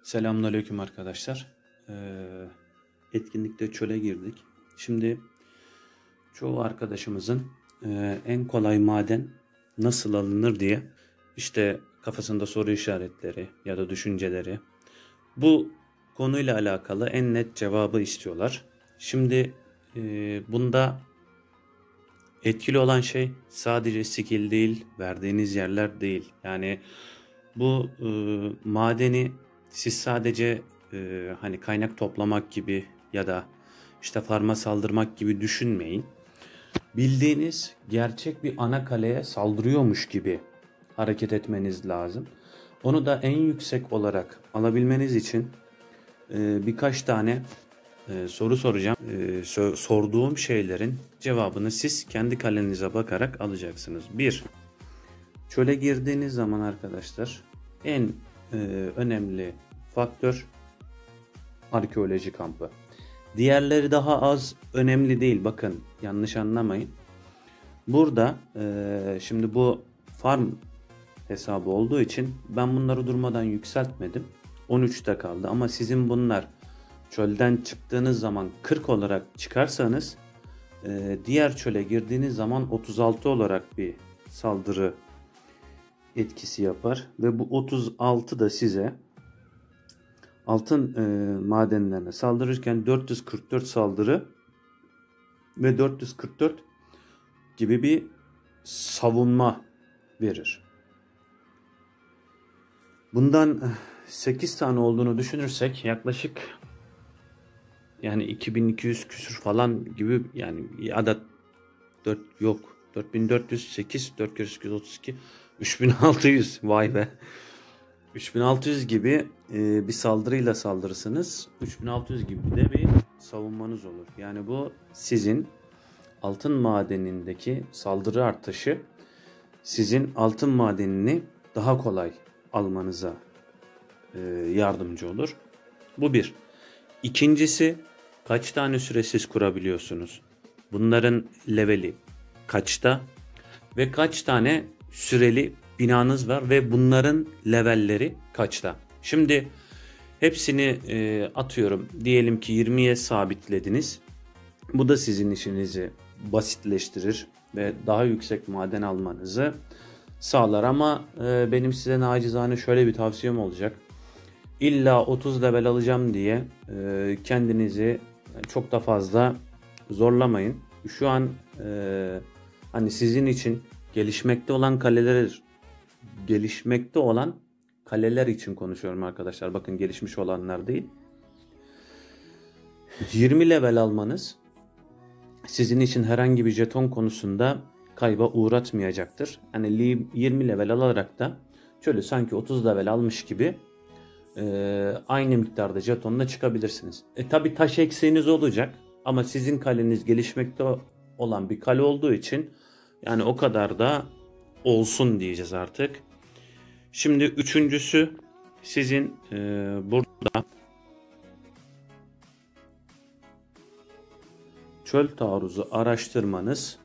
Selamünaleyküm arkadaşlar. Etkinlikte çöle girdik. Şimdi çoğu arkadaşımızın en kolay maden nasıl alınır diye işte kafasında soru işaretleri ya da düşünceleri. Bu konuyla alakalı en net cevabı istiyorlar. Şimdi bunda etkili olan şey sadece skill değil, verdiğiniz yerler değil. Yani bu madeni siz sadece hani kaynak toplamak gibi ya da işte farma saldırmak gibi düşünmeyin. Bildiğiniz gerçek bir ana kaleye saldırıyormuş gibi hareket etmeniz lazım. Onu da en yüksek olarak alabilmeniz için birkaç tane soru soracağım. Sorduğum şeylerin cevabını siz kendi kalenize bakarak alacaksınız. 1. Çöle girdiğiniz zaman arkadaşlar en önemli faktör arkeoloji kampı. Diğerleri daha az önemli değil. Bakın yanlış anlamayın. Burada şimdi bu farm hesabı olduğu için ben bunları durmadan yükseltmedim. 13'te kaldı ama sizin bunlar çölden çıktığınız zaman 40 olarak çıkarsanız diğer çöle girdiğiniz zaman 36 olarak bir saldırı etkisi yapar ve bu 36 da size altın madenlerine saldırırken 444 saldırı ve 444 gibi bir savunma verir. Bundan 8 tane olduğunu düşünürsek yaklaşık yani 2200 küsür falan gibi, yani ya da 4408 4 kere 832 3600, vay be, 3600 gibi bir saldırıyla saldırırsınız. 3600 gibi de bir savunmanız olur. Yani bu sizin altın madenindeki saldırı artışı sizin altın madenini daha kolay almanıza yardımcı olur. Bu bir. İkincisi, kaç tane süresiz kurabiliyorsunuz? Bunların leveli kaçta? Ve kaç tane süreli binanız var ve bunların levelleri kaçta? Şimdi hepsini atıyorum. Diyelim ki 20'ye sabitlediniz. Bu da sizin işinizi basitleştirir ve daha yüksek maden almanızı sağlar. Ama benim size nacizane şöyle bir tavsiyem olacak. İlla 30 level alacağım diye kendinizi çok da fazla zorlamayın. Şu an hani sizin için gelişmekte olan kaleler için konuşuyorum arkadaşlar. Bakın, gelişmiş olanlar değil. 20 level almanız sizin için herhangi bir jeton konusunda kayba uğratmayacaktır. Hani 20 level alarak da şöyle sanki 30 level almış gibi aynı miktarda jetonla çıkabilirsiniz. Tabi taş eksiğiniz olacak ama sizin kaleniz gelişmekte olan bir kale olduğu için yani o kadar da olsun diyeceğiz artık. Şimdi üçüncüsü, sizin burada çöl taarruzu araştırmanız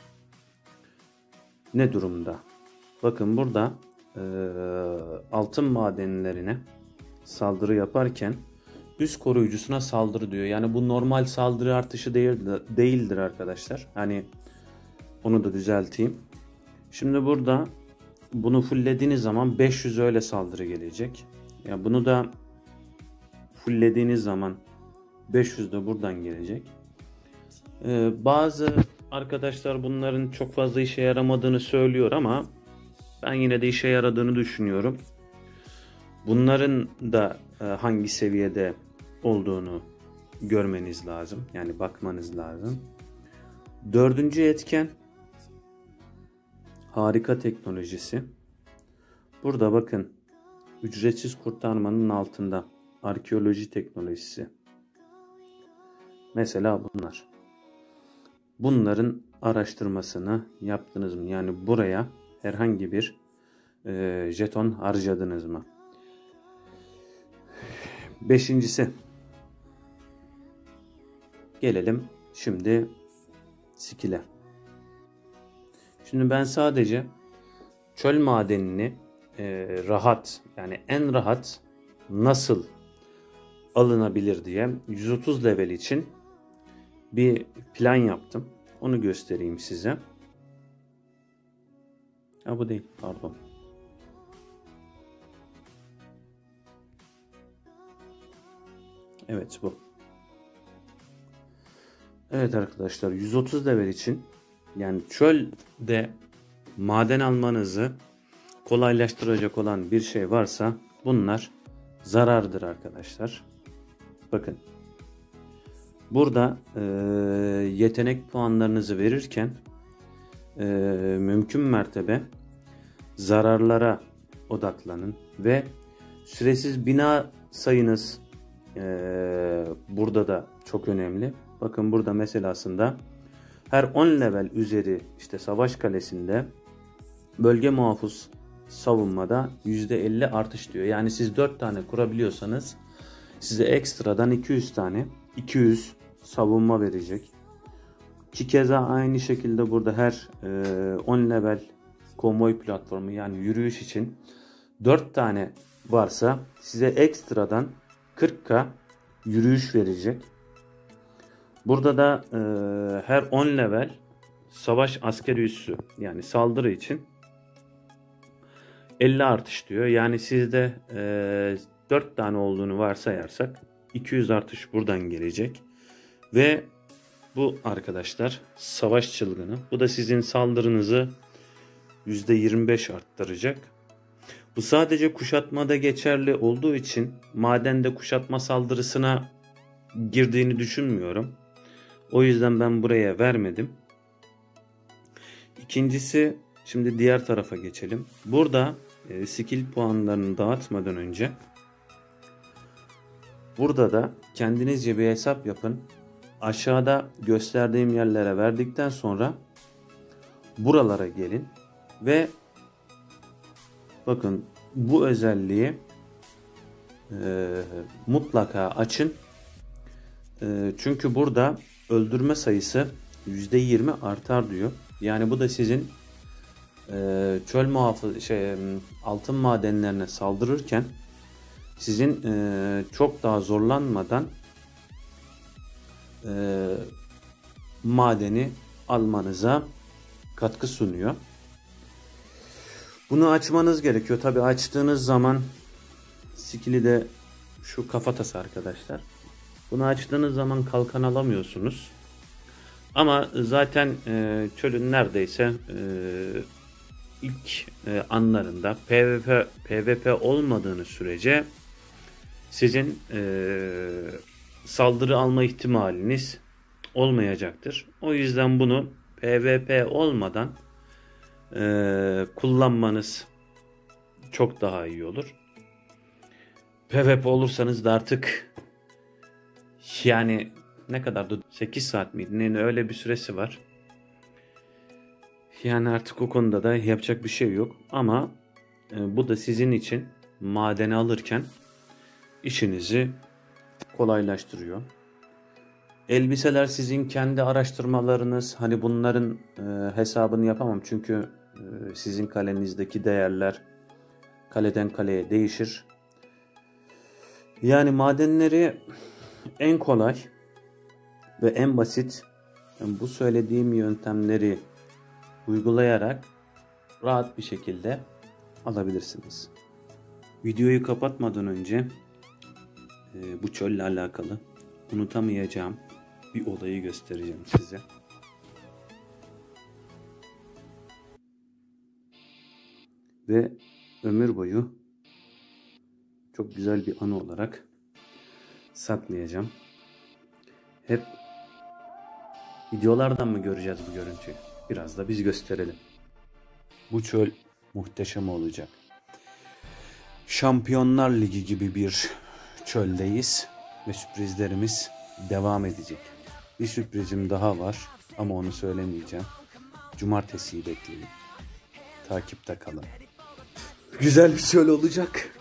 ne durumda? Bakın burada altın madenlerine saldırı yaparken üst koruyucusuna saldırı diyor. Yani bu normal saldırı artışı değildir arkadaşlar. Hani onu da düzelteyim. Şimdi burada bunu fulllediğiniz zaman 500 öyle saldırı gelecek. Yani bunu da fulllediğiniz zaman 500 de buradan gelecek. Bazı arkadaşlar bunların çok fazla işe yaramadığını söylüyor ama ben yine de işe yaradığını düşünüyorum. Bunların da hangi seviyede olduğunu görmeniz lazım. Yani bakmanız lazım. Dördüncü etken harika teknolojisi. Burada bakın, ücretsiz kurtarmanın altında arkeoloji teknolojisi. Mesela bunlar. Bunların araştırmasını yaptınız mı? Yani buraya herhangi bir jeton harcadınız mı? Beşincisi. Gelelim şimdi skill'e. Şimdi ben sadece çöl madenini rahat, yani en rahat nasıl alınabilir diye 130 level için bir plan yaptım. Onu göstereyim size. Ha, bu değil, pardon. Evet, bu. Evet arkadaşlar, 130 level için, yani çölde maden almanızı kolaylaştıracak olan bir şey varsa bunlar zarardır arkadaşlar. Bakın. Burada yetenek puanlarınızı verirken mümkün mertebe zararlara odaklanın ve süresiz bina sayınız burada da çok önemli. Bakın burada mesela aslında her 10 level üzeri işte savaş kalesinde bölge muhafız savunmada %50 artış diyor. Yani siz 4 tane kurabiliyorsanız size ekstradan 200 savunma verecek. Ki keza aynı şekilde burada her 10 level konvoy platformu, yani yürüyüş için 4 tane varsa size ekstradan 40k yürüyüş verecek. Burada da her 10 level savaş askeri üssü, yani saldırı için 50 artış diyor. Yani sizde 4 tane olduğunu varsayarsak 200 artış buradan gelecek. Ve bu arkadaşlar savaş çılgını. Bu da sizin saldırınızı %25 arttıracak. Bu sadece kuşatmada geçerli olduğu için madende kuşatma saldırısına girdiğini düşünmüyorum. O yüzden ben buraya vermedim. İkincisi, şimdi diğer tarafa geçelim. Burada skill puanlarını dağıtmadan önce burada da kendinizce bir hesap yapın. Aşağıda gösterdiğim yerlere verdikten sonra buralara gelin ve bakın bu özelliği mutlaka açın. Çünkü burada öldürme sayısı %20 artar diyor. Yani bu da sizin çöl altın madenlerine saldırırken sizin çok daha zorlanmadan madeni almanıza katkı sunuyor. Bunu açmanız gerekiyor. Tabi açtığınız zaman skill'i de şu kafatası arkadaşlar. Bunu açtığınız zaman kalkan alamıyorsunuz. Ama zaten çölün neredeyse ilk anlarında PvP olmadığını sürece sizin saldırı alma ihtimaliniz olmayacaktır. O yüzden bunu PvP olmadan kullanmanız çok daha iyi olur. PvP olursanız da artık yani ne kadardı? 8 saat miydi? Yani öyle bir süresi var. Yani artık o konuda da yapacak bir şey yok. Ama bu da sizin için madeni alırken işinizi kolaylaştırıyor. Elbiseler sizin kendi araştırmalarınız. Hani bunların hesabını yapamam. Çünkü sizin kalenizdeki değerler kaleden kaleye değişir. Yani madenleri en kolay ve en basit, bu söylediğim yöntemleri uygulayarak rahat bir şekilde alabilirsiniz. Videoyu kapatmadan önce bu çölle alakalı unutamayacağım bir olayı göstereceğim size. Ve ömür boyu çok güzel bir anı olarak saklayacağım. Hep videolardan mı göreceğiz bu görüntüyü? Biraz da biz gösterelim. Bu çöl muhteşem olacak. Şampiyonlar Ligi gibi bir çöldeyiz ve sürprizlerimiz devam edecek. Bir sürprizim daha var ama onu söylemeyeceğim. Cumartesiyi bekleyin. Takipte kalın. Güzel bir çöl olacak.